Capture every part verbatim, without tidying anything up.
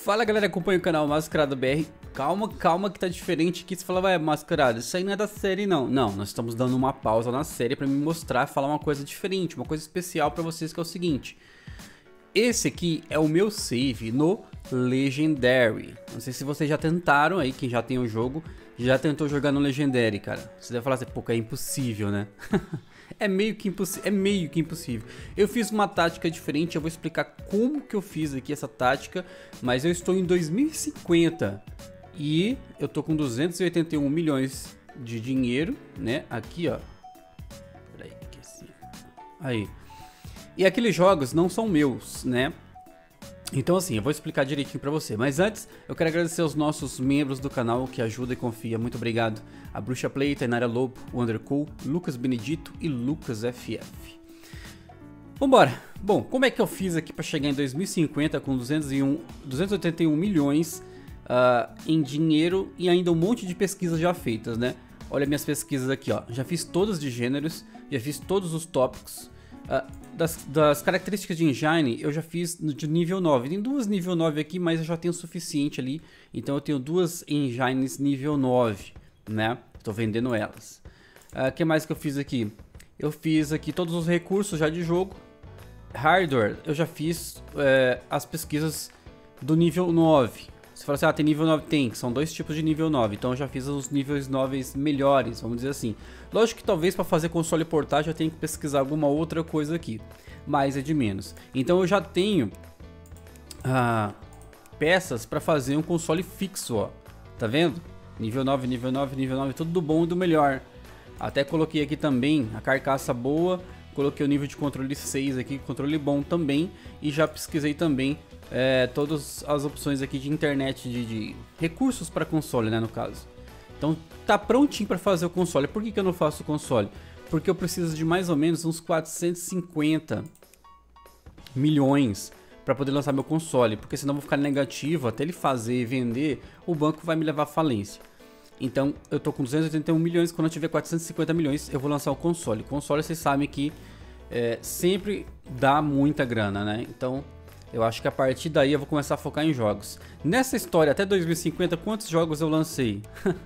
Fala galera, acompanha o canal Mascarado B R. Calma, calma que tá diferente aqui. Você fala, vai, Mascarado, isso aí não é da série não. Não, nós estamos dando uma pausa na série pra me mostrar, falar uma coisa diferente, uma coisa especial pra vocês, que é o seguinte. Esse aqui é o meu save no Legendary. Não sei se vocês já tentaram aí, quem já tem o jogo, já tentou jogar no Legendary, cara. Você deve falar assim, pô, é impossível, né? É meio que impossível, é meio que impossível. Eu fiz uma tática diferente, eu vou explicar como que eu fiz aqui essa tática, mas eu estou em dois mil e cinquenta e eu tô com duzentos e oitenta e um milhões de dinheiro, né? Aqui, ó. Peraí, que assim. Aí. E aqueles jogos não são meus, né? Então assim, eu vou explicar direitinho pra você. Mas antes, eu quero agradecer aos nossos membros do canal que ajudam e confiam. Muito obrigado. A Bruxa Play, Tainara Lobo, o Undercool, Lucas Benedito e Lucas F F. Vambora. Bom, como é que eu fiz aqui pra chegar em dois mil e cinquenta com duzentos e oitenta e um milhões uh, em dinheiro e ainda um monte de pesquisas já feitas, né? Olha minhas pesquisas aqui, ó. Já fiz todas de gêneros, já fiz todos os tópicos. Uh, das, das características de engine eu já fiz de nível nove. Tem duas nível nove aqui, mas eu já tenho o suficiente ali. Então eu tenho duas engines nível nove, né? Estou vendendo elas. O uh, que mais que eu fiz aqui? Eu fiz aqui todos os recursos já de jogo. Hardware, eu já fiz uh, as pesquisas do nível nove. Você fala assim, ah, tem nível nove? Tem, são dois tipos de nível nove. Então eu já fiz os níveis nove melhores, vamos dizer assim. Lógico que talvez para fazer console portátil eu tenha que pesquisar alguma outra coisa aqui, mas é de menos. Então eu já tenho ah, peças para fazer um console fixo, ó. Tá vendo? Nível nove, nível nove, nível nove, tudo do bom e do melhor. Até coloquei aqui também a carcaça boa, coloquei o nível de controle seis aqui, controle bom também. E já pesquisei também é, todas as opções aqui de internet, de, de recursos para console, né, no caso. Então tá prontinho para fazer o console. Por que que eu não faço o console? Porque eu preciso de mais ou menos uns quatrocentos e cinquenta milhões para poder lançar meu console. Porque senão eu vou ficar negativo, até ele fazer e vender, o banco vai me levar à falência. Então eu tô com duzentos e oitenta e um milhões, quando eu tiver quatrocentos e cinquenta milhões eu vou lançar o console. O console vocês sabem que é, sempre dá muita grana, né? Então eu acho que a partir daí eu vou começar a focar em jogos. Nessa história, até dois mil e cinquenta, quantos jogos eu lancei?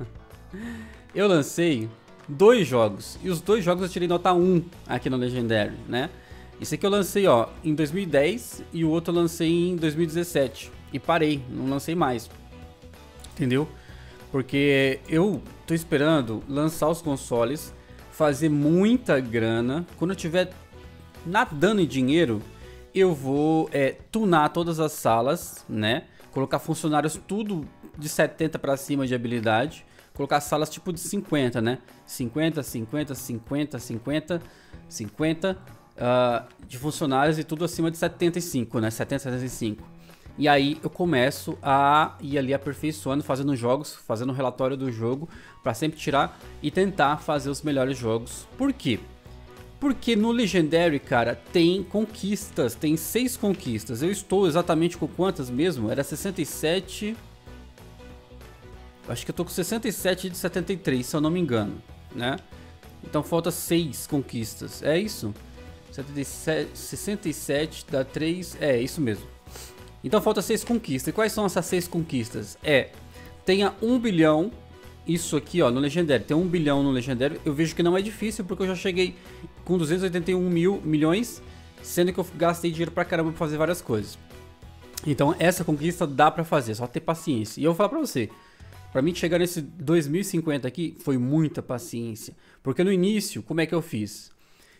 Eu lancei dois jogos. E os dois jogos eu tirei nota um aqui no Legendary, né? Esse aqui eu lancei, ó, em dois mil e dez e o outro eu lancei em dois mil e dezessete. E parei, não lancei mais. Entendeu? Porque eu tô esperando lançar os consoles, fazer muita grana. Quando eu tiver nadando em dinheiro, eu vou é, tunar todas as salas, né? Colocar funcionários tudo de setenta para cima de habilidade. Colocar salas tipo de cinquenta, né? cinquenta, cinquenta, cinquenta, cinquenta, cinquenta uh, de funcionários e tudo acima de setenta e cinco, né? setenta, setenta e cinco. E aí eu começo a ir ali aperfeiçoando, fazendo jogos, fazendo um relatório do jogo para sempre tirar e tentar fazer os melhores jogos. Por quê? Porque no Legendary, cara, tem conquistas, tem seis conquistas. Eu estou exatamente com quantas mesmo? Era sessenta e sete... Acho que eu tô com sessenta e sete de setenta e três, se eu não me engano, né? Então falta seis conquistas, é isso? setenta e sete, sessenta e sete dá três, é isso mesmo. Então falta seis conquistas. E quais são essas seis conquistas? É, tenha um bilhão, isso aqui ó, no Legendary, tem um bilhão no Legendary. Eu vejo que não é difícil porque eu já cheguei com duzentos e oitenta e um mil milhões, sendo que eu gastei dinheiro pra caramba pra fazer várias coisas. Então essa conquista dá pra fazer, só ter paciência. E eu vou falar pra você, pra mim chegar nesse dois mil e cinquenta aqui, foi muita paciência. Porque no início, como é que eu fiz?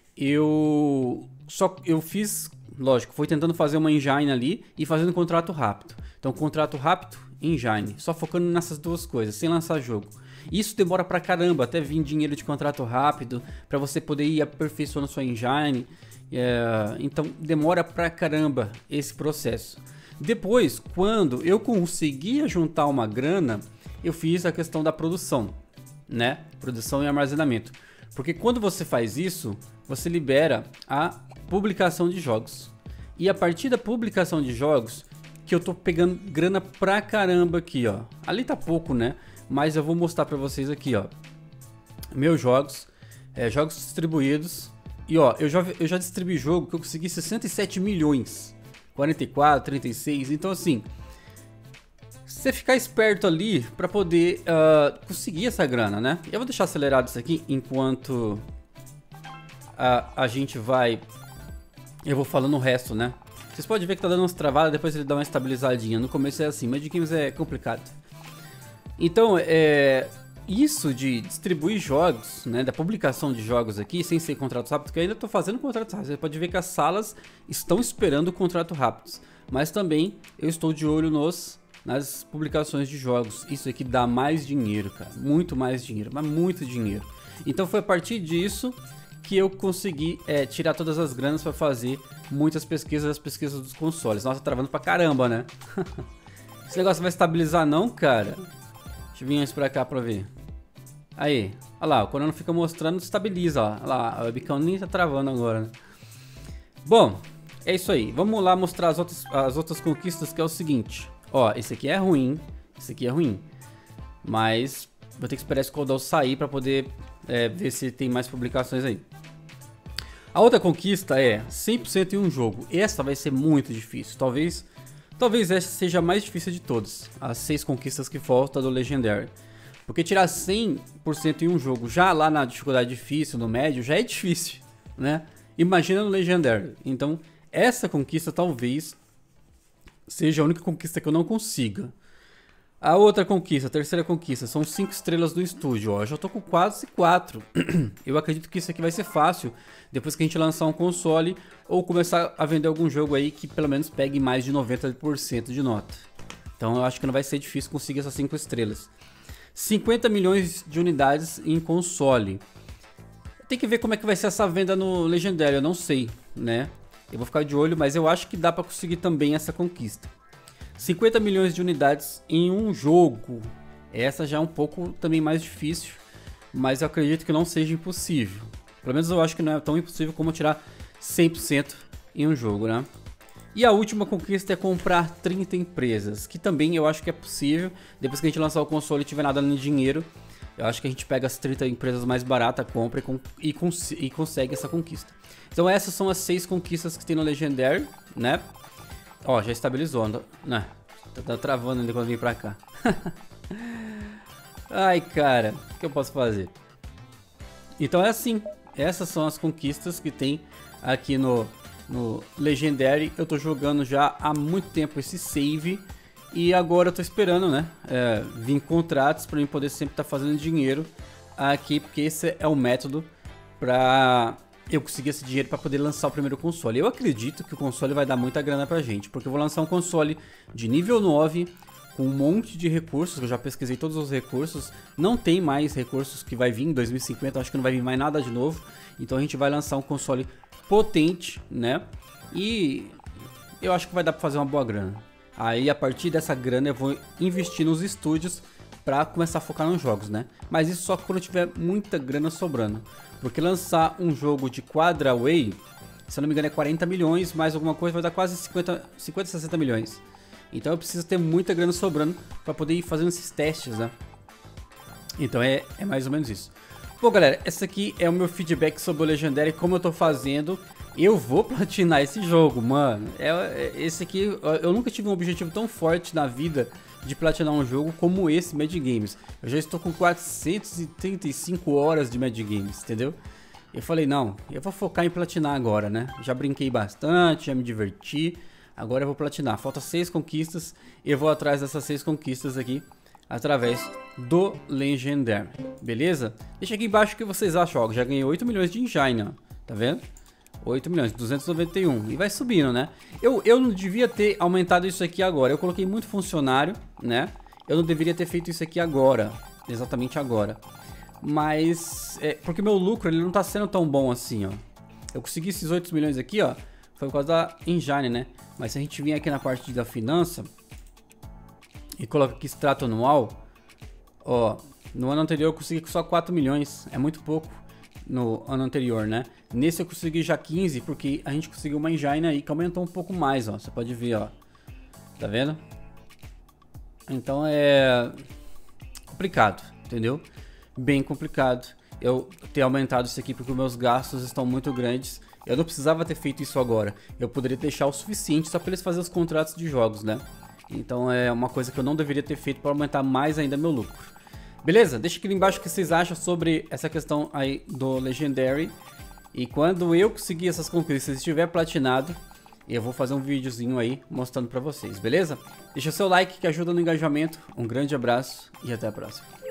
Eu só eu fiz, lógico, fui tentando fazer uma engine ali e fazendo um contrato rápido. Então contrato rápido, engine, só focando nessas duas coisas, sem lançar jogo. Isso demora pra caramba, até vir dinheiro de contrato rápido, pra você poder ir aperfeiçoando sua engine. É, então demora pra caramba esse processo. Depois, quando eu conseguia juntar uma grana, eu fiz a questão da produção, né? Produção e armazenamento. Porque quando você faz isso, você libera a publicação de jogos. E a partir da publicação de jogos, que eu tô pegando grana pra caramba aqui, ó. Ali tá pouco, né? Mas eu vou mostrar pra vocês aqui, ó. Meus jogos, é, jogos distribuídos. E ó, eu já, eu já distribuí jogo que eu consegui sessenta e sete milhões. quarenta e quatro, trinta e seis, então assim... você ficar esperto ali pra poder uh, conseguir essa grana, né? Eu vou deixar acelerado isso aqui enquanto a, a gente vai... Eu vou falando o resto, né? Vocês podem ver que tá dando umas travadas, depois ele dá uma estabilizadinha. No começo é assim, Mad Games é complicado. Então, é... isso de distribuir jogos, né? Da publicação de jogos aqui, sem ser contratos rápidos, que eu ainda tô fazendo contratos rápidos. Você pode ver que as salas estão esperando contratos rápidos. Mas também eu estou de olho nos... nas publicações de jogos. Isso aqui dá mais dinheiro, cara. Muito mais dinheiro, mas muito dinheiro. Então foi a partir disso que eu consegui é, tirar todas as granas para fazer muitas pesquisas, as pesquisas dos consoles. Nossa, tá travando pra caramba, né? Esse negócio vai estabilizar não, cara? Deixa eu vir isso pra cá pra ver. Aí, olha lá, quando não fica mostrando, estabiliza, ó. Olha lá, a webcam nem tá travando agora, né? Bom, é isso aí. Vamos lá mostrar as outras, as outras conquistas, que é o seguinte. Ó, esse aqui é ruim, esse aqui é ruim, mas vou ter que esperar esse cooldown sair para poder é, ver se tem mais publicações aí. A outra conquista é cem por cento em um jogo. Essa vai ser muito difícil, talvez talvez essa seja a mais difícil de todas, as seis conquistas que faltam do Legendary. Porque tirar cem por cento em um jogo, já lá na dificuldade difícil, no médio, já é difícil, né? Imagina no Legendary. Então, essa conquista talvez seja a única conquista que eu não consiga. A outra conquista, a terceira conquista, são cinco estrelas do estúdio. Ó, eu já tô com quase quatro. Eu acredito que isso aqui vai ser fácil depois que a gente lançar um console ou começar a vender algum jogo aí que pelo menos pegue mais de noventa por cento de nota. Então eu acho que não vai ser difícil conseguir essas cinco estrelas. cinquenta milhões de unidades em console. Tem que ver como é que vai ser essa venda no Legendary, eu não sei, né? Eu vou ficar de olho, mas eu acho que dá para conseguir também essa conquista. cinquenta milhões de unidades em um jogo. Essa já é um pouco também mais difícil, mas eu acredito que não seja impossível. Pelo menos eu acho que não é tão impossível como tirar cem por cento em um jogo, né? E a última conquista é comprar trinta empresas, que também eu acho que é possível. Depois que a gente lançar o console e tiver nada no dinheiro, eu acho que a gente pega as trinta empresas mais baratas, compra e, cons e consegue essa conquista. Então essas são as seis conquistas que tem no Legendary, né? Ó, já estabilizou, né? Tá, tá travando ainda quando eu vim pra cá. Ai, cara, o que eu posso fazer? Então é assim, essas são as conquistas que tem aqui no, no Legendary. Eu tô jogando já há muito tempo esse save e agora eu tô esperando, né? É, vir contratos pra mim poder sempre estar tá fazendo dinheiro aqui, porque esse é o método pra eu conseguir esse dinheiro para poder lançar o primeiro console. Eu acredito que o console vai dar muita grana pra gente, porque eu vou lançar um console de nível nove, com um monte de recursos, eu já pesquisei todos os recursos, não tem mais recursos que vai vir em dois mil e cinquenta, acho que não vai vir mais nada de novo, então a gente vai lançar um console potente, né, e eu acho que vai dar pra fazer uma boa grana. Aí a partir dessa grana eu vou investir nos estúdios para começar a focar nos jogos, né, mas isso só quando eu tiver muita grana sobrando. Porque lançar um jogo de Quadraway, se eu não me engano é quarenta milhões, mais alguma coisa vai dar quase cinquenta, cinquenta, sessenta milhões. Então eu preciso ter muita grana sobrando para poder ir fazendo esses testes, né? Então é, é mais ou menos isso. Bom, galera, esse aqui é o meu feedback sobre o Legendary, como eu tô fazendo. Eu vou platinar esse jogo, mano. É, é, esse aqui, eu nunca tive um objetivo tão forte na vida de platinar um jogo como esse Mad Games. Eu já estou com quatrocentas e trinta e cinco horas de Mad Games, entendeu? Eu falei, não, eu vou focar em platinar agora, né? Já brinquei bastante, já me diverti. Agora eu vou platinar. Falta seis conquistas. Eu vou atrás dessas seis conquistas aqui através do Legendary, beleza? Deixa aqui embaixo o que vocês acham. Ó, já ganhei oito milhões de engine, ó. Tá vendo? oito milhões, duzentos e noventa e um. E vai subindo, né? Eu, eu não devia ter aumentado isso aqui agora. Eu coloquei muito funcionário, né? Eu não deveria ter feito isso aqui agora. Exatamente agora. Mas... É, porque meu lucro, ele não tá sendo tão bom assim, ó. Eu consegui esses oito milhões aqui, ó. Foi por causa da engine, né? Mas se a gente vir aqui na parte da finança e coloca aqui extrato anual, ó, no ano anterior eu consegui só quatro milhões, é muito pouco no ano anterior, né? Nesse eu consegui já quinze, porque a gente conseguiu uma engine aí que aumentou um pouco mais, ó, você pode ver, ó, tá vendo? Então é complicado, entendeu? Bem complicado eu ter aumentado isso aqui, porque os meus gastos estão muito grandes. Eu não precisava ter feito isso agora. Eu poderia deixar o suficiente só para eles fazerem os contratos de jogos, né? Então é uma coisa que eu não deveria ter feito para aumentar mais ainda meu lucro. Beleza? Deixa aqui embaixo o que vocês acham sobre essa questão aí do Legendary. E quando eu conseguir essas conquistas e estiver platinado, eu vou fazer um videozinho aí mostrando pra vocês, beleza? Deixa seu like que ajuda no engajamento. Um grande abraço e até a próxima.